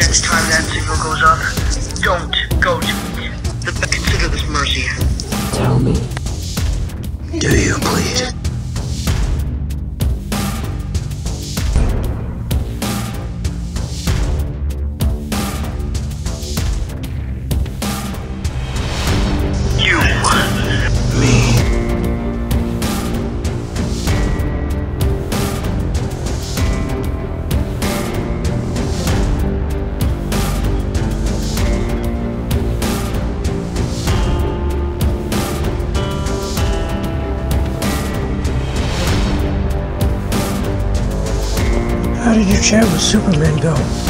next time that signal goes up, don't go to it. Consider this mercy. Tell me. Do you, please? You. Me. How did your chat with Superman go?